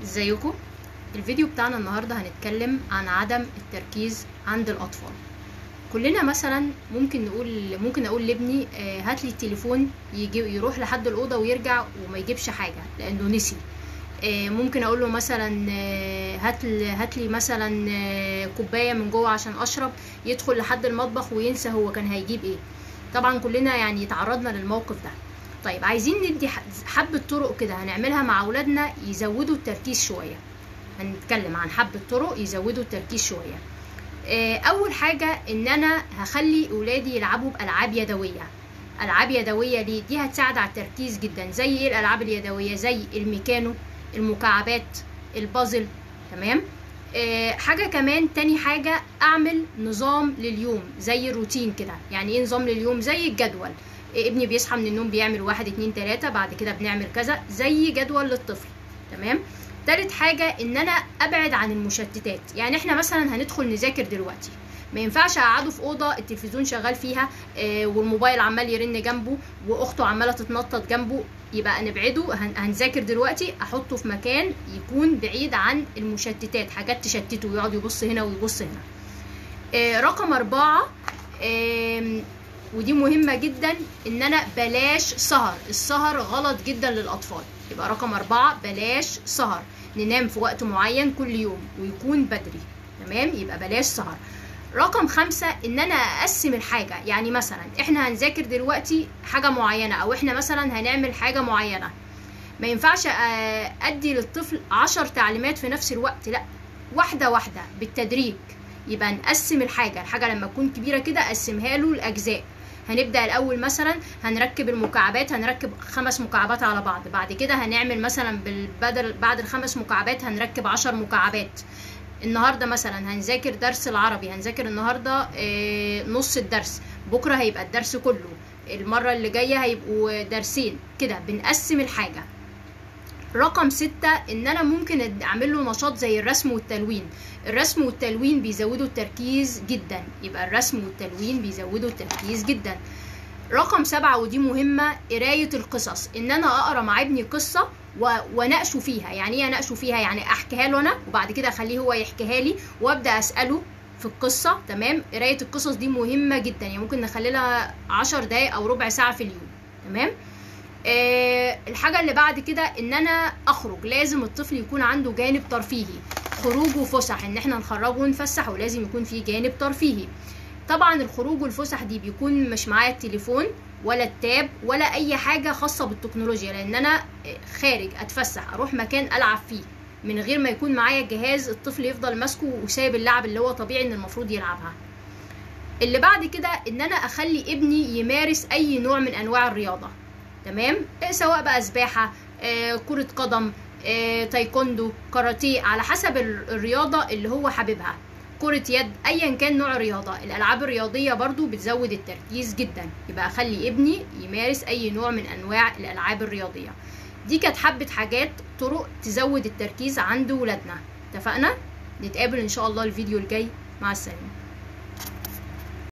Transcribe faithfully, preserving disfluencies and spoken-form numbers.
ازيكم؟ الفيديو بتاعنا النهارده هنتكلم عن عدم التركيز عند الاطفال. كلنا مثلا ممكن نقول ممكن اقول لابني آه هات لي التليفون، يجي يروح لحد الاوضه ويرجع وما يجيبش حاجه لانه نسي. آه ممكن اقول له مثلا آه هات هات لي مثلا آه كوبايه من جوه عشان اشرب، يدخل لحد المطبخ وينسى هو كان هيجيب ايه. طبعا كلنا يعني تعرضنا للموقف ده. طيب عايزين ندي حبة طرق كده هنعملها مع اولادنا يزودوا التركيز شوية. هنتكلم عن حبة طرق يزودوا التركيز شوية. اول حاجة ان انا هخلي اولادي يلعبوا بألعاب يدوية. العاب يدوية ليه؟ دي هتساعد على التركيز جدا. زي ايه الالعاب اليدوية؟ زي الميكانو، المكعبات، البازل. تمام. أه حاجة كمان، تاني حاجة اعمل نظام لليوم زي الروتين كده. يعني ايه نظام لليوم؟ زي الجدول. ابني بيصحى من النوم بيعمل واحد اتنين تلاتة، بعد كده بنعمل كذا، زي جدول للطفل. تمام. تالت حاجة ان انا ابعد عن المشتتات. يعني احنا مثلا هندخل نذاكر دلوقتي، ما ينفعش اقعده في اوضه التلفزيون شغال فيها آه والموبايل عمال يرن جنبه واخته عماله تتنطط جنبه. يبقى نبعده. هنذاكر دلوقتي، احطه في مكان يكون بعيد عن المشتتات، حاجات تشتته ويقعد يبص هنا ويبص هنا. آه رقم اربعة، آه ودي مهمة جدا، ان انا بلاش سهر. السهر غلط جدا للاطفال. يبقى رقم اربعة بلاش سهر، ننام في وقت معين كل يوم ويكون بدري. تمام. يبقى بلاش سهر. رقم خمسة ان انا اقسم الحاجة. يعني مثلا احنا هنذاكر دلوقتي حاجة معينة، او احنا مثلا هنعمل حاجة معينة، ما ينفعش ادي للطفل عشر تعليمات في نفس الوقت، لا، واحدة واحدة بالتدريج. يبقى نقسم الحاجة الحاجة لما تكون كبيرة كده اقسمها له لاجزاء. هنبدأ الأول مثلا هنركب المكعبات، هنركب خمس مكعبات على بعض. بعد كده هنعمل مثلا بالبدل بعد الخمس مكعبات هنركب عشر مكعبات. النهاردة مثلا هنذاكر درس العربي، هنذاكر النهاردة اه نص الدرس، بكرة هيبقى الدرس كله، المرة اللي جاية هيبقوا درسين كده. بنقسم الحاجة. رقم ستة ان انا ممكن اعمل له نشاط زي الرسم والتلوين. الرسم والتلوين بيزودوا التركيز جدا. يبقى الرسم والتلوين بيزودوا التركيز جدا. رقم سبعة ودي مهمة، قراية القصص. ان انا اقرا مع ابني قصة وناقشه فيها. يعني ايه اناقشه فيها؟ يعني احكيها له انا وبعد كده اخليه هو يحكيها لي وابدا اساله في القصة. تمام. قراية القصص دي مهمة جدا. يعني ممكن نخلي لها عشر دقايق او ربع ساعة في اليوم. تمام. أه الحاجة اللي بعد كده ان انا اخرج. لازم الطفل يكون عنده جانب ترفيهي، خروج وفسح، ان احنا نخرجه ونفسحه، ولازم يكون فيه جانب ترفيهي. طبعا الخروج والفسح دي بيكون مش معايا التليفون ولا التاب ولا اي حاجة خاصة بالتكنولوجيا، لان انا خارج اتفسح، اروح مكان العب فيه من غير ما يكون معايا الجهاز الطفل يفضل ماسكه وسايب اللعب اللي هو طبيعي ان المفروض يلعبها. اللي بعد كده ان انا اخلي ابني يمارس اي نوع من انواع الرياضة. تمام. سواء بقى سباحة، آه، كرة قدم، آه، تايكوندو، كاراتيه، على حسب الرياضة اللي هو حاببها، كرة يد، ايا كان نوع الرياضة. الالعاب الرياضية برضو بتزود التركيز جدا. يبقى اخلي ابني يمارس اي نوع من انواع الالعاب الرياضية. دي كانت حبة حاجات، طرق تزود التركيز عند ولادنا. اتفقنا؟ نتقابل ان شاء الله الفيديو الجاي. مع السلامة.